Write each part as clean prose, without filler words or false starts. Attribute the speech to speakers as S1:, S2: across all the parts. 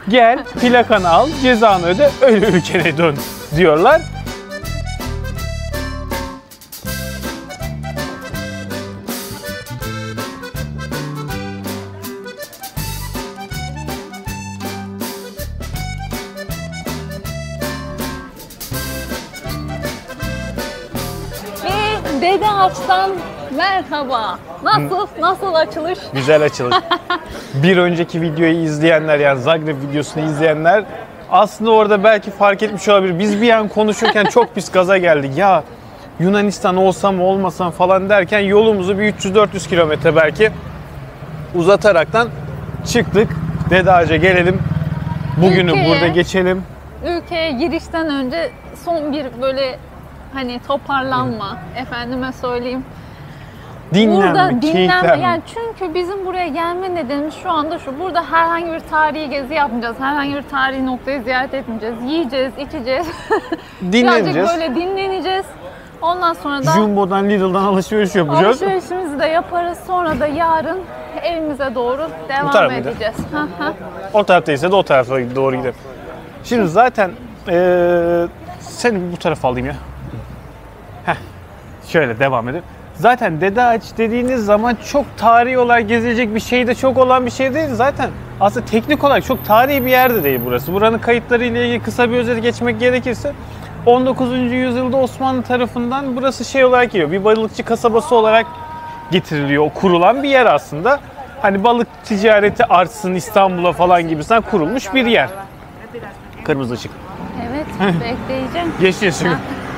S1: Gel, plakanı al, cezanı öde, öyle ülkene dön diyorlar.
S2: Dede Ağaç'tan merhaba. Nasıl açılış?
S1: Güzel açılış. Bir önceki videoyu izleyenler, yani Zagreb videosunu izleyenler aslında orada belki fark etmiş olabilir. Biz bir an konuşurken çok pis gaza geldik. Ya Yunanistan olsam olmasam falan derken yolumuzu bir 300-400 kilometre belki uzataraktan çıktık. Dede Ağaç'a gelelim. Bugünü burada geçelim.
S2: Ülkeye girişten önce son bir böyle hani toparlanma, efendime söyleyeyim.
S1: Dinlenme, keyiflenme.
S2: Yani çünkü bizim buraya gelme nedenimiz şu anda şu. Burada herhangi bir tarihi gezi yapmayacağız. Herhangi bir tarihi noktayı ziyaret etmeyeceğiz. Yiyeceğiz, içeceğiz.
S1: Dinleneceğiz.
S2: Birazcık böyle dinleneceğiz. Ondan sonra da
S1: Jumbo'dan, Lidl'dan alışveriş yapacağız.
S2: Alışverişimizi de yaparız. Sonra da yarın evimize doğru devam edeceğiz.
S1: O taraftaysa da o tarafa doğru gidelim. Şimdi zaten seni bu tarafa alayım ya. Şöyle devam edelim. Zaten Dede Ağaç dediğiniz zaman çok tarihi olarak gezilecek bir şey de çok olan bir şey değil. Zaten aslında teknik olarak çok tarihi bir yerde değil burası. Buranın kayıtları ile ilgili kısa bir özet geçmek gerekirse 19. yüzyılda Osmanlı tarafından burası şey olarak geliyor. Bir balıkçı kasabası olarak getiriliyor. O kurulan bir yer aslında. Hani balık ticareti artsın İstanbul'a falan gibisinden kurulmuş bir yer. Kırmızı ışık.
S2: Evet, bekleyeceğim.
S1: Geçeceğiz şimdi.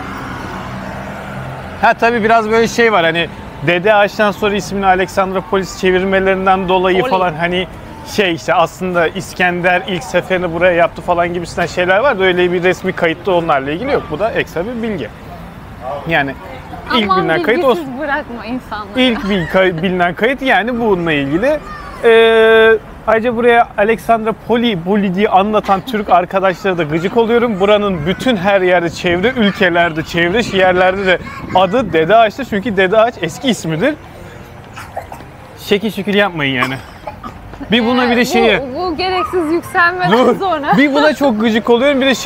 S1: Ha tabii biraz böyle şey var, hani Dede Ağaç'tan sonra ismini Aleksandropolis çevirmelerinden dolayı falan hani şey işte aslında İskender ilk seferini buraya yaptı falan gibisinden şeyler var da öyle bir resmi kayıtta onlarla ilgili yok. Bu da ekstra bir bilgi. Yani ilk bilinen kayıt o.
S2: Bırakma insanları.
S1: İlk bilinen kayıt yani bununla ilgili. Ayrıca buraya Aleksandropoli diye anlatan Türk arkadaşlara da gıcık oluyorum. Buranın bütün her yerde çevre ülkelerde, çevre yerlerde de adı Dede Ağaç'tır. Çünkü Dede Ağaç eski ismidir. Şekil şükür yapmayın yani. Bir buna bir de şeye...
S2: Bu gereksiz yükselmeden sonra...
S1: Bir buna çok gıcık oluyorum. Bir de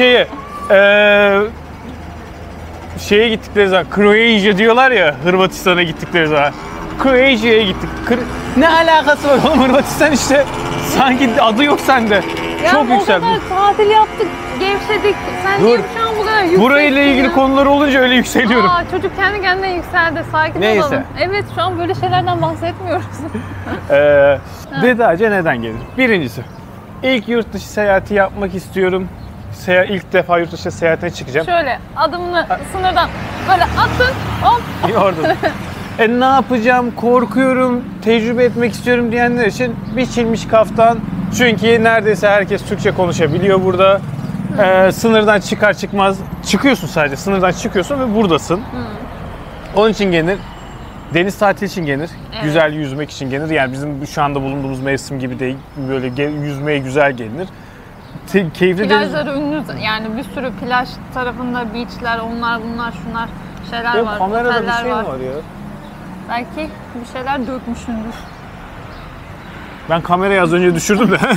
S1: şeye gittikleri zaman, Kroasia diyorlar ya, Hırvatistan'a gittikleri zaman. Kroatia'ya gittik. Ne alakası var oğlum, Hırvatistan işte. Sanki adı yok sende.
S2: Ya
S1: çok yükseldi.
S2: O kadar tatil yaptık, gevşedik. Sen niye şu an bu kadar yükselttin?
S1: Burayla ilgili konular olunca öyle yükseliyorum.
S2: Çocuk kendi kendine yükseldi. Sakin olalım. Evet, şu an böyle şeylerden bahsetmiyoruz.
S1: Dede Ağaç'a neden gelir? Birincisi, ilk yurt dışı seyahati yapmak istiyorum. İlk defa yurt dışı seyahatine çıkacağım.
S2: Şöyle adımını sınırdan böyle attın, hop.
S1: Orada. Ne yapacağım, korkuyorum, tecrübe etmek istiyorum diyenler için biçilmiş kaftan. Çünkü neredeyse herkes Türkçe konuşabiliyor burada. Sınırdan çıkar çıkmaz çıkıyorsun, sadece sınırdan çıkıyorsun ve buradasın. Onun için gelir. Deniz tatili için gelir. Evet. Güzel yüzmek için gelir. Yani bizim şu anda bulunduğumuz mevsim gibi değil. Böyle yüzmeye güzel gelinir. Keyifli
S2: plajları ünlü, yani bir sürü plaj tarafında beachler, onlar bunlar şunlar şeyler var.
S1: Kamerada bir şey var ya.
S2: Belki bir şeyler dökmüşsündür.
S1: Ben kamerayı az önce düşürdüm de.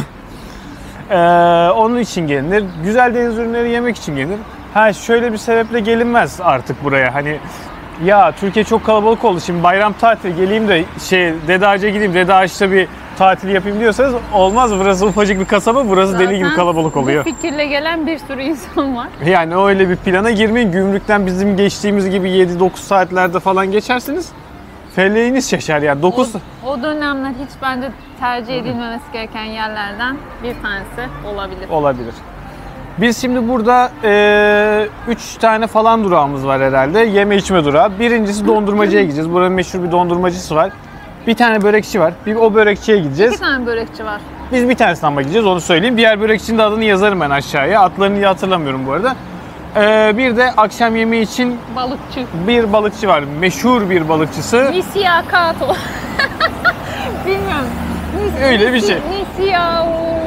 S1: Onun için gelinir. Güzel deniz ürünleri yemek için gelinir. Şöyle bir sebeple gelinmez artık buraya. Hani ya Türkiye çok kalabalık oldu. Şimdi bayram tatili geleyim de Dede Ağaç'a gideyim, Dede Ağaç'ta bir tatil yapayım diyorsanız olmaz. Burası ufacık bir kasaba. Burası zaten deli gibi kalabalık oluyor.
S2: Bu fikirle gelen bir sürü insan var.
S1: Yani öyle bir plana girmeyin. Gümrükten bizim geçtiğimiz gibi 7-9 saatlerde falan geçersiniz. Feleğiniz şaşar yani.
S2: O dönemler hiç bence tercih edilmemesi gereken yerlerden bir tanesi olabilir.
S1: Olabilir. Biz şimdi burada 3 tane falan durağımız var herhalde. Yeme içme durağı. Birincisi dondurmacıya gideceğiz. Buranın meşhur bir dondurmacısı var. Bir tane börekçi var. O börekçiye gideceğiz.
S2: 2 tane börekçi var.
S1: Biz bir tanesine ama gideceğiz, onu söyleyeyim. Diğer börekçinin de adını yazarım ben aşağıya. Adlarını hatırlamıyorum bu arada. Bir de akşam yemeği için
S2: balıkçı.
S1: Bir balıkçı var. Meşhur bir balıkçısı.
S2: Nisya Kato. Bilmiyorum.
S1: Öyle bir şey.
S2: Nisya.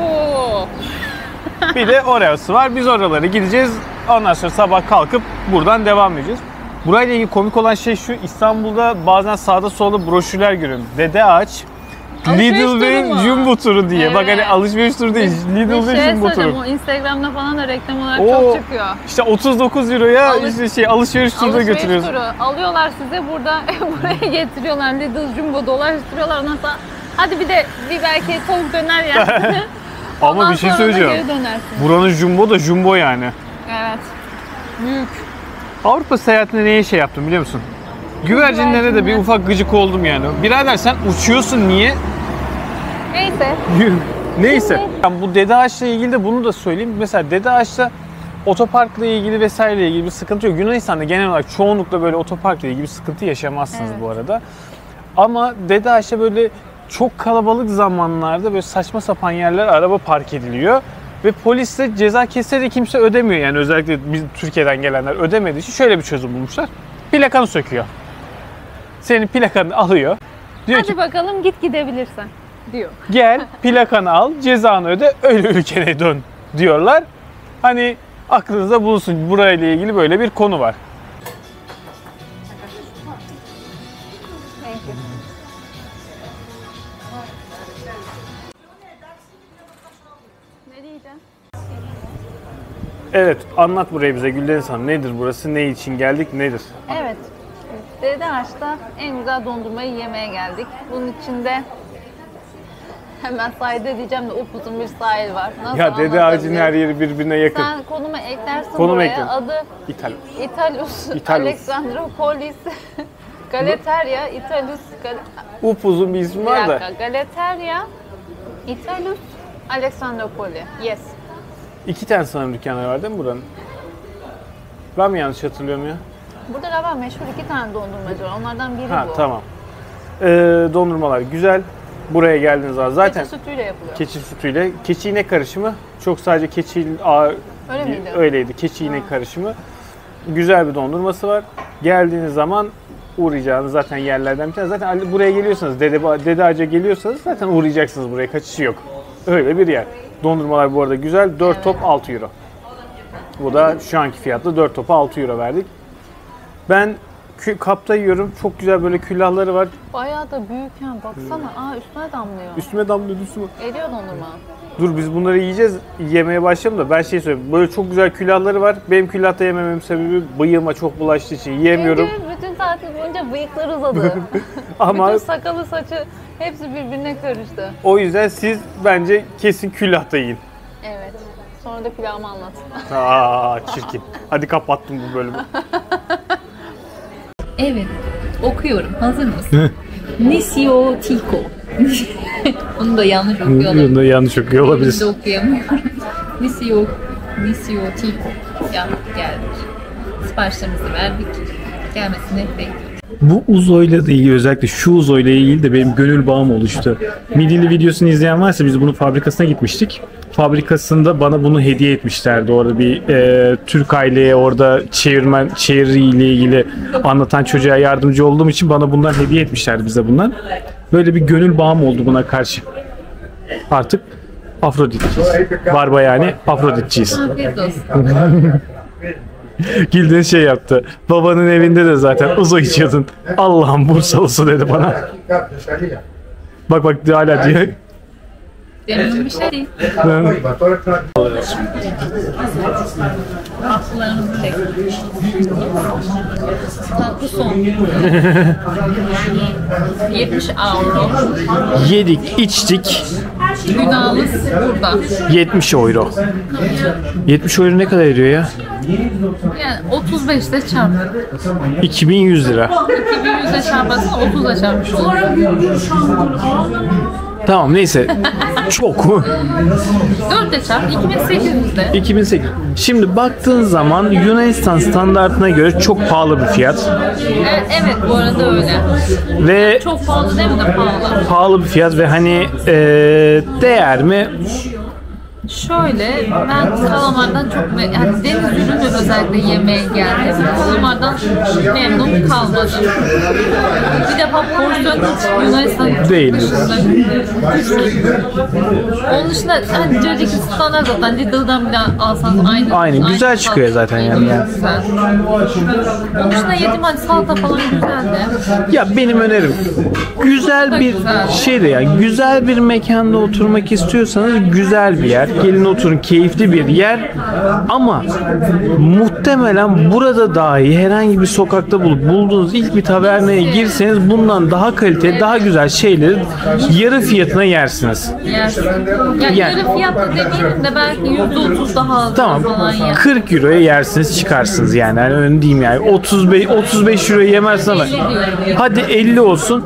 S1: Bir de orası var. Biz oralara gideceğiz. Ondan sonra sabah kalkıp buradan devam edeceğiz. Burayla ilgili komik olan şey şu: İstanbul'da bazen sağda solda broşürler görüyorum. Dede Ağaç
S2: Alışveriş
S1: Lidl
S2: turu
S1: ve
S2: mu?
S1: Jumbo turu diye.
S2: Evet.
S1: Bak hani alışveriş turu değil. Lidl
S2: Bir
S1: ve
S2: şey
S1: Jumbo
S2: söyleyeyim,
S1: turu.
S2: o Instagram'da falan da reklam olarak
S1: Oo,
S2: çok çıkıyor.
S1: İşte 39 euroya işte alışveriş turuna
S2: Alışveriş
S1: götürüyorsun.
S2: turu alıyorlar size burada buraya getiriyorlar. Lidl, Jumbo dolaştırıyorlar. Ondan sonra hadi bir de belki tavuk döner yersin.
S1: Ama bir şey söyleyeceğim.
S2: Geri dönersin.
S1: Buranın Jumbo da Jumbo yani.
S2: Evet. Büyük.
S1: Avrupa seyahatinde neye şey yaptım biliyor musun? Güvercinlere de bir ufak gıcık oldum yani. Birader sen uçuyorsun niye?
S2: Neyse.
S1: Neyse. Yani bu Dede Ağaç'la ilgili de bunu da söyleyeyim. Mesela Dede Ağaç'ta otoparkla ilgili vesaireyle ilgili bir sıkıntı yok. Yunanistan'da genel olarak çoğunlukla böyle otoparkla ilgili bir sıkıntı yaşamazsınız
S2: Evet.
S1: bu arada. Ama Dede Ağaç'ta böyle çok kalabalık zamanlarda böyle saçma sapan yerler araba park ediliyor. Ve polis de ceza kesse de kimse ödemiyor yani özellikle biz Türkiye'den gelenler ödemediği için şöyle bir çözüm bulmuşlar. Plakanı söküyor. Senin plakanı alıyor. Diyor
S2: Hadi
S1: ki
S2: bakalım git gidebilirsen diyor.
S1: gel plakanı al, cezanı öde, öyle ülkene dön diyorlar. Hani aklınızda bulunsun burayla ilgili böyle bir konu var.
S2: Thank you. Ne diyeceğim?
S1: Evet anlat burayı bize Güldeniz Hanım. Nedir burası? Ne için geldik? Nedir?
S2: Evet. Dede Ağaç'ta en güzel dondurmayı yemeye geldik. Bunun içinde hemen sahilde diyeceğim de upuzun bir sahil var. Nasıl
S1: Ya Dede Ağacı'nın
S2: anlatabilirim?
S1: her yeri birbirine yakın.
S2: Sen konumu eklersin
S1: Konumu
S2: buraya.
S1: ekledim.
S2: Adı
S1: İtalya.
S2: Italus,
S1: Italus.
S2: Alexandropolis, Galateria, Italus,
S1: Upuzun bir ismi
S2: bir
S1: var da.
S2: dakika, Galateria, Italus, Alexandropoli. Yes.
S1: 2 tane sanırım dükkanları var değil mi buranın? Ben mi yanlış hatırlıyorum ya?
S2: Burada galiba meşhur 2 tane dondurmacı var. Onlardan biri
S1: Ha
S2: bu.
S1: tamam. Dondurmalar güzel. Buraya geldiğiniz zaman zaten
S2: Keçi sütüyle yapılıyor.
S1: keçi sütüyle. Keçi inek karışımı. Çok sadece keçi
S2: Öyle miydi?
S1: öyleydi. Keçi inek karışımı. Güzel bir dondurması var. Geldiğiniz zaman uğrayacağınız zaten yerlerden bir tane. Zaten buraya geliyorsanız, Dede Ağaç'a geliyorsanız zaten uğrayacaksınız buraya. Kaçışı yok. Öyle bir yer. Dondurmalar bu arada güzel. 4
S2: Evet.
S1: top 6 euro. Bu da şu anki fiyatla 4 topa 6 euro verdik. Ben kapta yiyorum. Çok güzel böyle küllahları var.
S2: Bayağı da büyük yani. Baksana. Aa üstüne damlıyor.
S1: Üstüme damlıyor üstüme.
S2: Eriyor dondurma.
S1: Dur biz bunları yiyeceğiz. Yemeye başlayalım da ben şey söyleyeyim. Böyle çok güzel külahları var. Benim külahta yemememin sebebi bıyığıma çok bulaştığı için yiyemiyorum.
S2: Çünkü bütün tatil boyunca bıyıkları uzadı.
S1: Ama
S2: Bütün sakalı saçı hepsi birbirine karıştı.
S1: o yüzden siz bence kesin külahta yiyin.
S2: Evet. Sonra da pilavımı anlat.
S1: Aa çirkin. Hadi kapattım bu bölümü.
S2: Evet. Okuyorum. Hazır mısın? Nisiotiko. Onu da yanlış okuyorlar.
S1: Bunu da yanlış okuyor
S2: Onu
S1: olabilir.
S2: da okuyamıyorum. Nisiotiko. Ya geldik. Siparişlerimizi verdik. Gelmesini bekliyoruz.
S1: Bu Uzo'yla da ilgili özellikle şu Uzo'yla ilgili de benim gönül bağım oluştu. Midilli videosunu izleyen varsa biz bunun fabrikasına gitmiştik. Fabrikasında bana bunu hediye etmişlerdi. Orada bir Türk aileye orada çeviriyle ilgili anlatan çocuğa yardımcı olduğum için bana bundan hediye etmişlerdi bize bundan. Böyle bir gönül bağım oldu buna karşı. Artık Afroditçiyiz. Barba yani Afroditçiyiz.
S2: Afiyet olsun.
S1: Gilden şey yaptı. Babanın evinde de zaten Uzo içiyordun. Allah'ım Bursalısı dedi bana. Bak bak hala diyor.
S2: Benim bir şey değil. Tatlılarımızı bekliyoruz. Tatlı son. 70 euro.
S1: Yedik, içtik.
S2: Günahımız burada.
S1: 70 euro. 70 euro ne kadar ediyor ya?
S2: Yani 35'te çarp.
S1: 2100 lira.
S2: 2100'e çarparsan 30'a çarpmış olur.
S1: Tamam neyse. Çok.
S2: 4'te çarp 2800'de.
S1: 2008. Şimdi baktığın zaman Yunanistan standartına göre çok pahalı bir fiyat.
S2: Evet bu arada öyle.
S1: Ve
S2: Çok pahalı değil mi de pahalı.
S1: pahalı bir fiyat ve hani değer mi?
S2: Şöyle, ben kalamardan çok yani deniz ürünü özellikle yemeye geldim. Kalamardan memnun kalmadım. Bir defa porsiyon hiç Yunanistan
S1: Değil.
S2: Onun dışında hani cacık standart zaten Lidl'dan bile alsanız aynı.
S1: Aynı. Güzel çıkıyor zaten yani.
S2: Güzel. Onun dışında yedim hani salata falan güzeldi.
S1: Ya benim önerim güzel bir şey de yani güzel bir mekanda oturmak istiyorsanız güzel bir yer. Gelin oturun, keyifli bir yer ama muhtemelen burada dahi herhangi bir sokakta bulduğunuz ilk bir tavernaya girseniz bundan daha kaliteli, daha güzel şeyleri yarı fiyatına yersiniz.
S2: Yersin. Yani yarı fiyatlı demeyelim de belki %30 daha az
S1: Tamam.
S2: falan yer.
S1: 40 euroya yersiniz çıkarsınız yani. Yani öyle diyeyim yani. 35 euroya yemezsin ama
S2: 50 diyorum.
S1: hadi 50 olsun.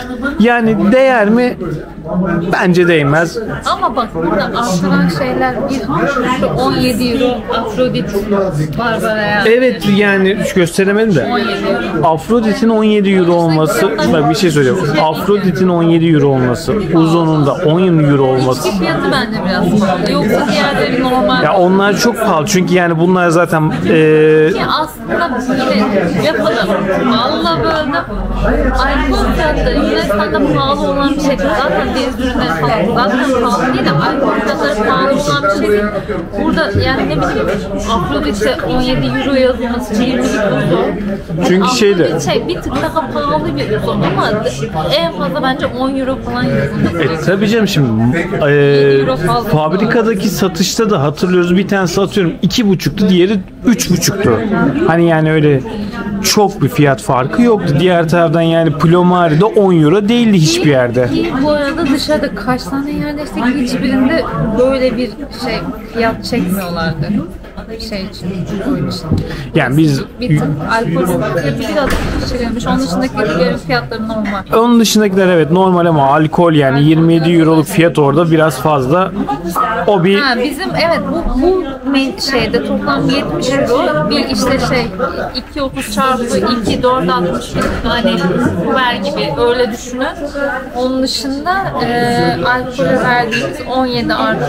S1: Yani değer mi? Bence değmez.
S2: Ama bak burada artıran şeyler bir 17 euro Afrodit Barbara'ya.
S1: Evet yani hiç gösteremedim de.
S2: 17 euro.
S1: Afrodit'in 17 euro olması, bak bir şey söyleyeyim. Afrodit'in 17 euro olması, Uzun'un da 10 euro olması.
S2: İçki fiyatı bence biraz pahalı. Yoksa diğerleri normal.
S1: Ya onlar çok pahalı çünkü yani bunlar zaten
S2: Ki aslında yine yapalım. Valla böyle alkol fiyatları Yunanistan'da pahalı olan bir şey. Zaten deniz ürünleri falan zaten pahalı değil de alkol fiyatları pahalı olan bir şey değil. Burada yani ne bileyim Afrodit'e 17 euro yazılması için 20 euro.
S1: çünkü şeyde
S2: Afrodit bir tık daha pahalı bir uzun ama en fazla bence 10 euro falan yazılması.
S1: tabii canım şimdi
S2: euro fazla.
S1: fabrikadaki satışta da hatırlıyoruz bir tanesi atıyorum 2,5'tu diğeri 3,5'tu. Hani yani öyle çok bir fiyat farkı yoktu. Diğer taraftan yani Plomari'de 10 euro değildi hiçbir yerde.
S2: Ki bu arada dışarıda kaç tane yerleştik hiçbirinde böyle bir şey fiyat çekmiyorlardı. Şey için, oyun için.
S1: Yani biz
S2: Bir tık alkol fiyatı biraz düşürülmüş. Onun dışındakilerin fiyatları normal.
S1: onun dışındakiler evet normal ama alkol yani 27 euroluk fiyat orada biraz fazla. O bir
S2: Ha, bizim evet bu şeyde toplam 70 euro bir işte şey 2.30 çarpı 2 4.60 hani kuver gibi öyle düşünün. Onun dışında alkole verdiğimiz 17 artı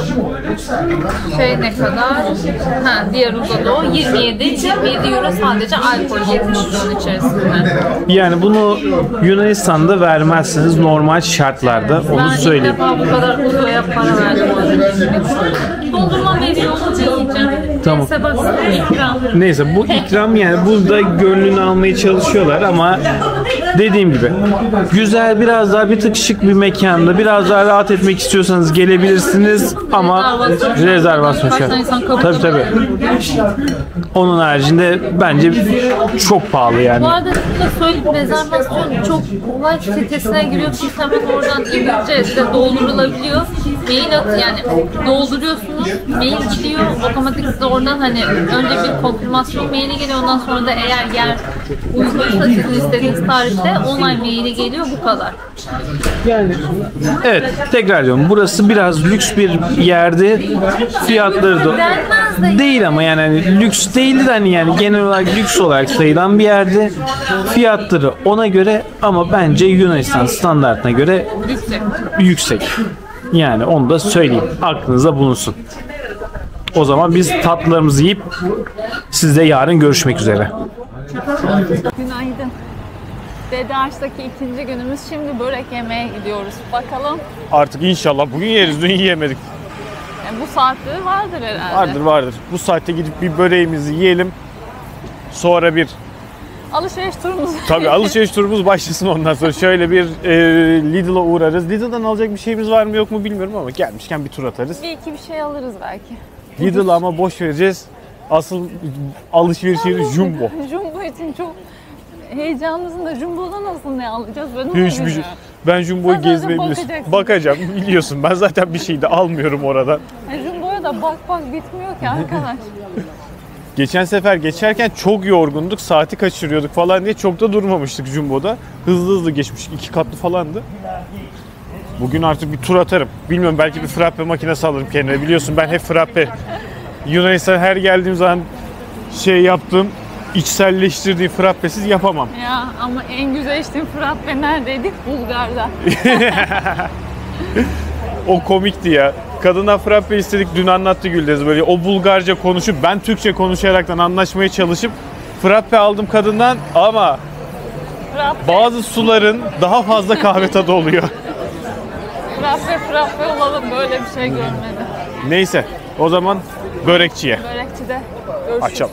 S2: şey ne kadar? Ha, diğer uzada o 27 euro sadece alkol 70 euronun içerisinde.
S1: yani bunu Yunanistan'da vermezsiniz normal şartlarda onu söyleyeyim.
S2: Ben ilk defa bu kadar uzoya para verdim. Dondurma veriyor onu diyeceğim.
S1: Tamam.
S2: Neyse bak ikram.
S1: Neyse bu ikram yani burada gönlünü almaya çalışıyorlar ama dediğim gibi güzel biraz daha bir tık şık bir mekanda biraz daha rahat etmek istiyorsanız gelebilirsiniz ama rezervasyon şart. Tabii tabii. Onun haricinde bence çok pahalı yani.
S2: Bu arada size söyleyeyim rezervasyon çok kolay sitesine giriyorsunuz hemen oradan İngilizce de doldurulabiliyor. Mail at yani dolduruyorsunuz mail gidiyor otomatik size oradan hani önce bir konfirmasyon maili geliyor ondan sonra da eğer yer uygunsa sizin istediğiniz tarihte onay maili geliyor bu kadar.
S1: Yani evet tekrar diyorum burası biraz lüks bir yerde fiyatları da
S2: Denmez de
S1: değil ama yani hani lüks değildi de hani yani genel olarak lüks olarak sayılan bir yerde fiyatları ona göre ama bence Yunanistan standartına göre yüksek. Yani onu da söyleyeyim. Aklınızda bulunsun. O zaman biz tatlılarımızı yiyip sizle yarın görüşmek üzere.
S2: Günaydın. Dede Ağaç'taki ikinci günümüz. Şimdi börek yemeye gidiyoruz. Bakalım.
S1: Artık inşallah bugün yeriz. Dün yiyemedik.
S2: Yani bu saatte vardır herhalde.
S1: Vardır. Bu saatte gidip bir böreğimizi yiyelim. Sonra bir
S2: Alışveriş turumuz.
S1: tabii alışveriş turumuz başlasın ondan sonra. Şöyle bir Lidl'a uğrarız. Lidl'dan alacak bir şeyimiz var mı yok mu bilmiyorum ama gelmişken bir tur atarız.
S2: Bir iki bir şey alırız belki.
S1: Lidl'a ama boş vereceğiz. Asıl alışveriş yeri Jumbo.
S2: Jumbo için çok heyecanlısın da Jumbo'da nasıl ne alacağız? Ben onu
S1: Hiçbir şey.
S2: bilmiyorum.
S1: Ben Jumbo'yu
S2: Sen zaten
S1: gezmeyi biliyorsun.
S2: bakacaksın.
S1: Bakacağım biliyorsun. Ben zaten bir şey de almıyorum oradan.
S2: Jumbo'ya da bak bitmiyor ki arkadaş.
S1: Geçen sefer geçerken çok yorgunduk. Saati kaçırıyorduk falan diye çok da durmamıştık Jumbo'da. Hızlı geçmiştik. 2 katlı falandı. Bugün artık bir tur atarım. Bilmiyorum belki bir frappe makinesi alırım kendime. Biliyorsun ben hep frappe. Yunanistan her geldiğim zaman şey yaptım. İçselleştirdiğim frappesiz yapamam.
S2: Ya ama en güzel içtiğim frappe neredeydi? Bulgar'da.
S1: O komikti ya. Kadına frappe istedik, dün anlattı Güldez, böyle o Bulgarca konuşup ben Türkçe konuşaraktan anlaşmaya çalışıp frappe aldım kadından ama bazı suların daha fazla kahve tadı oluyor.
S2: Frappe olalım, böyle bir şey görmedim.
S1: Neyse o zaman börekçiye.
S2: Börekçide görüşürüz.
S1: Açalım.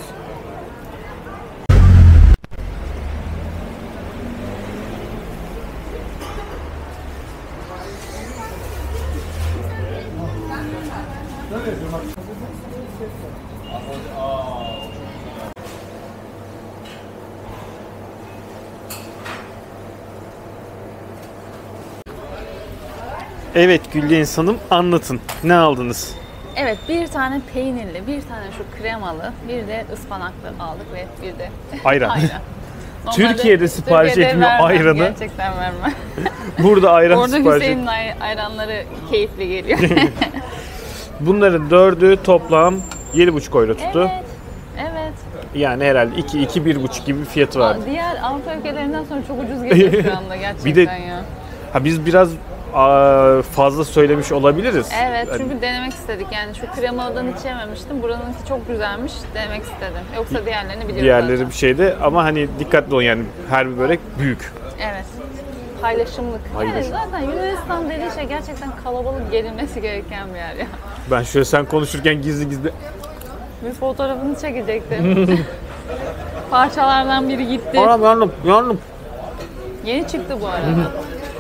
S1: Evet Gülden Hanım, anlatın. Ne aldınız?
S2: Evet, bir tane peynirli, bir tane şu kremalı, bir de ıspanaklı aldık ve bir de
S1: Ayran.
S2: Normalde
S1: Türkiye'de sipariş
S2: Türkiye'de
S1: etmiyor
S2: vermem,
S1: ayranı.
S2: Gerçekten vermem.
S1: Burada ayran
S2: Orada
S1: sipariş
S2: Hüseyin'in ayranları keyifli geliyor.
S1: Bunların dördü toplam 7,5 euro tuttu.
S2: Evet. Evet.
S1: Yani herhalde 1,5 gibi bir fiyatı vardı.
S2: Diğer Avrupa ülkelerinden sonra çok ucuz geliyor şu anda gerçekten
S1: Bir de
S2: ya.
S1: biz biraz fazla söylemiş olabiliriz.
S2: Evet, çünkü denemek istedik. Yani şu kremadan hiç yememiştim. Buranınki çok güzelmiş. Denemek istedim. Yoksa diğerlerini biliyorum
S1: Diğerleri
S2: zaten.
S1: bir şeyde ama hani dikkatli olun, yani her bir börek büyük.
S2: Evet. Paylaşımlık. Yani
S1: Paylaşım.
S2: zaten Yunanistan dediği şey gerçekten kalabalık, gelinmesi gereken bir yer ya.
S1: Ben şöyle sen konuşurken gizli gizli
S2: Bir fotoğrafını çekecektim. Parçalardan biri gitti.
S1: Anam yandım.
S2: Yeni çıktı bu arada.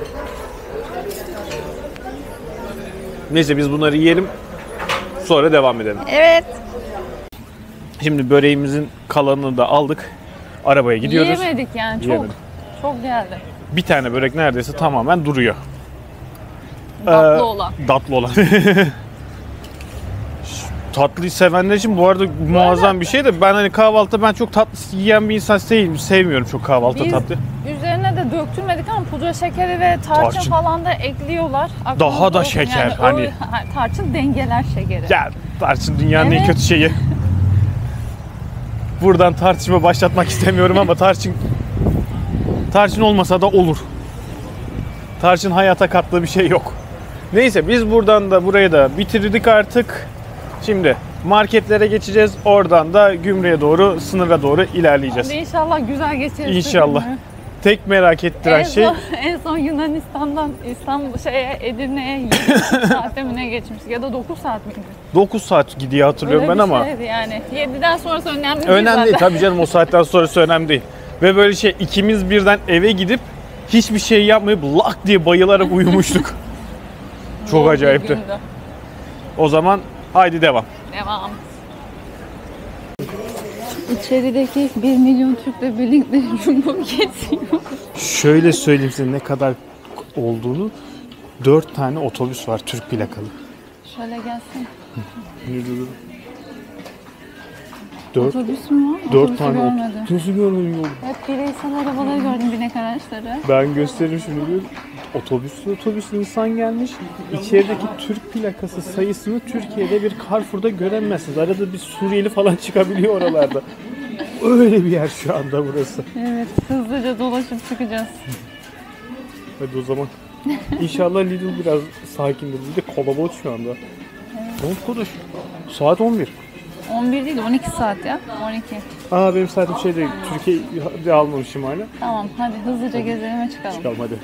S1: Neyse biz bunları yiyelim. Sonra devam edelim.
S2: Evet.
S1: Şimdi böreğimizin kalanını da aldık. Arabaya gidiyoruz.
S2: Yiyemedik yani, çok.
S1: Yiyemedim.
S2: Çok geldi.
S1: Bir tane börek neredeyse tamamen duruyor.
S2: Tatlı olan.
S1: Tatlı olan. Tatlıyı sevenler için bu arada muazzam bir şey de ben hani kahvaltıda ben çok tatlı yiyen bir insan değilim. Sevmiyorum çok kahvaltıda
S2: Biz
S1: tatlı.
S2: üzerine de döktürmedik ama pudra şekeri ve tarçın,
S1: Tarçın.
S2: falan da ekliyorlar.
S1: Daha da
S2: olsun.
S1: şeker,
S2: Yani
S1: hani.
S2: tarçın dengeler şekeri.
S1: Ya tarçın dünyanın en
S2: Evet.
S1: kötü şeyi. Buradan tartışma başlatmak istemiyorum ama tarçın olmasa da olur. Tarçın hayata kattığı bir şey yok. Neyse biz buradan da burayı da bitirdik artık. Şimdi marketlere geçeceğiz. Oradan da gümrüğe doğru, sınıra doğru ilerleyeceğiz.
S2: Hadi inşallah güzel geçeriz.
S1: İnşallah. Tek merak ettiren şey
S2: En son Yunanistan'dan Edirne'ye 7 saate mi ne geçmiş ya da 9 saat miydi?
S1: 9 saat gidiyor hatırlıyorum
S2: Öyle
S1: ben
S2: bir
S1: ama.
S2: şeydi yani. 7'den sonrası önemli değil
S1: Önemli değil
S2: zaten.
S1: tabii canım, o saatten sonrası önemli değil. Ve böyle ikimiz birden eve gidip hiçbir şey yapmayıp lak diye bayılarak uyumuştuk. Çok
S2: Zor bir
S1: acayipti.
S2: gündü.
S1: O zaman haydi devam.
S2: Devam. İçerideki 1 milyon Türk'le birlikte jumbo geçiyor.
S1: Şöyle söyleyeyim size ne kadar olduğunu. 4 tane otobüs var Türk plakalı.
S2: Şöyle gelsin.
S1: 4
S2: Otobüs mü var?
S1: 4
S2: Otobüsü
S1: tane
S2: görmedim.
S1: otobüsü görmedim yolda.
S2: Hep bireysel arabaları gördüm, binek araçları.
S1: Ben gösteririm şunu diyorum. Otobüs insan gelmiş. İçerideki Türk plakası sayısını Türkiye'de bir Carrefour'da göremezsiniz. Arada bir Suriyeli falan çıkabiliyor oralarda. Öyle bir yer şu anda burası.
S2: Evet, hızlıca dolaşıp çıkacağız.
S1: Hadi o zaman. İnşallah Lidl biraz sakindir. Bir de kalabalık şu anda. Evet. Konuş. Saat 11.
S2: 11 değil, 12 saat ya. 12.
S1: Benim saatim şey değil. Türkiye'de almamışım hala.
S2: Tamam, hadi hızlıca gezelim ve çıkalım.
S1: Çıkalım hadi.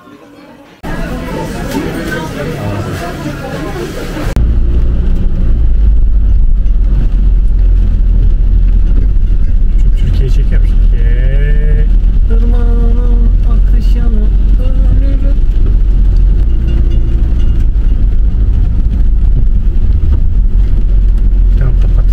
S1: Şu Türkiye'yi çekiyorum. Türkiye. Irmağın akışanı ölürüm. Tamam kapat.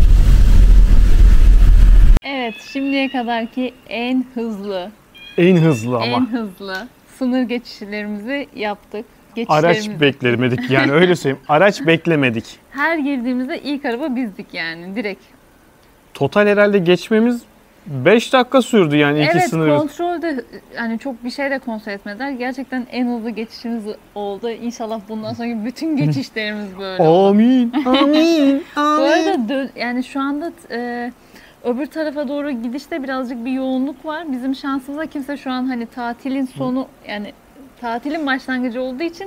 S2: Evet, şimdiye kadarki en hızlı
S1: En
S2: hızlı sınır geçişlerimizi yaptık.
S1: Araç
S2: Geçişlerimizi.
S1: beklemedik yani öyle söyleyeyim. Araç beklemedik.
S2: Her girdiğimizde ilk araba bizdik yani direkt.
S1: Total herhalde geçmemiz 5 dakika sürdü yani iki
S2: Evet,
S1: sınırı.
S2: kontrolde hani çok bir şey de kontrol etmediler. Gerçekten en hızlı geçişimiz oldu. İnşallah bundan sonraki bütün geçişlerimiz böyle olur.
S1: Amin. Amin.
S2: Bu arada yani şu anda öbür tarafa doğru gidişte birazcık bir yoğunluk var. Bizim şansımıza kimse şu an hani tatilin sonu yani tatilin başlangıcı olduğu için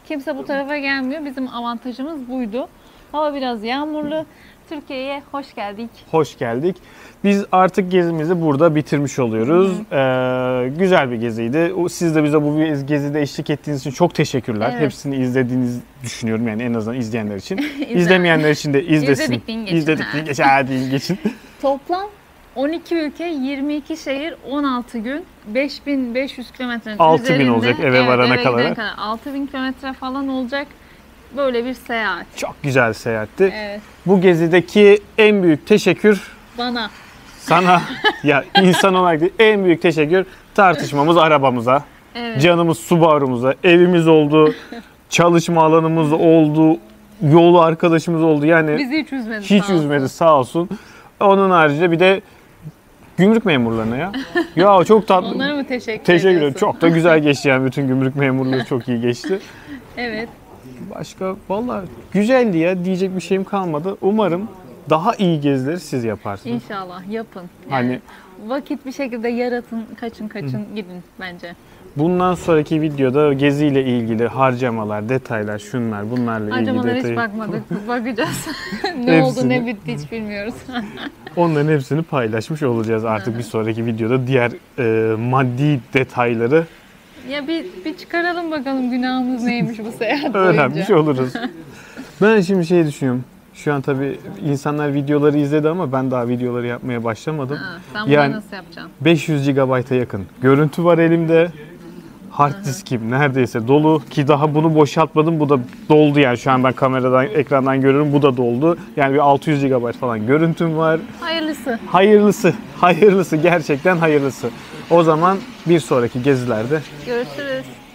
S2: Kimse bu tarafa gelmiyor. Bizim avantajımız buydu. Hava biraz yağmurlu. Türkiye'ye hoş geldik.
S1: Hoş geldik. Biz artık gezimizi burada bitirmiş oluyoruz. Güzel bir geziydi. Siz de bize bu gezide eşlik ettiğiniz için çok teşekkürler.
S2: Evet.
S1: Hepsini izlediğinizi düşünüyorum, yani en azından izleyenler için. İzlemeyenler için de izlesin.
S2: İzledik deyin geçin.
S1: İzledik deyin geçin. Hadi deyin geçin.
S2: Toplam 12 ülke, 22 şehir, 16 gün, 5500 kilometrenin
S1: 6000
S2: üzerinde.
S1: olacak eve varana
S2: eve
S1: kadar.
S2: gidene kadar. 6000 kilometre falan olacak. Böyle bir seyahat.
S1: Çok güzel seyahatti.
S2: Evet.
S1: Bu gezideki en büyük teşekkür
S2: Bana.
S1: sana, ya insan olarak değil, en büyük teşekkür tartışmamız arabamıza,
S2: Evet.
S1: canımız Subaru'muza, evimiz oldu, çalışma alanımız oldu, yolu arkadaşımız oldu. Yani
S2: Bizi hiç üzmedi.
S1: hiç
S2: sağ olsun.
S1: üzmedi sağ olsun. Onun haricinde bir de gümrük memurlarına ya. Ya çok tatlı.
S2: Onlara mı teşekkür
S1: Teşekkür ederim.
S2: ediyorsun?
S1: Çok da güzel geçti yani, bütün gümrük memurluğu çok iyi geçti.
S2: Evet.
S1: Başka vallahi güzeldi ya, diyecek bir şeyim kalmadı. Umarım daha iyi gezileri siz yaparsınız.
S2: İnşallah yapın.
S1: Hani
S2: vakit bir şekilde yaratın, kaçın gidin bence.
S1: bundan sonraki videoda geziyle ilgili harcamalar, detaylar, şunlar, bunlarla ilgili
S2: Harcamalara hiç
S1: detayı,
S2: bakmadık. Bakacağız. Ne oldu
S1: Hepsini.
S2: ne bitti hiç bilmiyoruz.
S1: onların hepsini paylaşmış olacağız artık bir sonraki videoda. Diğer maddi detayları
S2: Ya bir çıkaralım bakalım günahımız neymiş bu seyahat
S1: öğrenmiş
S2: boyunca.
S1: oluruz. Ben şimdi şey düşünüyorum. Şu an tabii insanlar videoları izledi ama ben daha videoları yapmaya başlamadım.
S2: Ha, sen bunu
S1: Yani-
S2: nasıl yapacaksın?
S1: 500 GB'a yakın görüntü var elimde. Hard diskim neredeyse dolu ki daha bunu boşaltmadım. Bu da doldu yani, şu an ben kameradan, ekrandan görüyorum, bu da doldu. Yani bir 600 GB falan görüntüm var.
S2: Hayırlısı.
S1: Hayırlısı, hayırlısı, gerçekten hayırlısı. O zaman bir sonraki gezilerde
S2: Görüşürüz.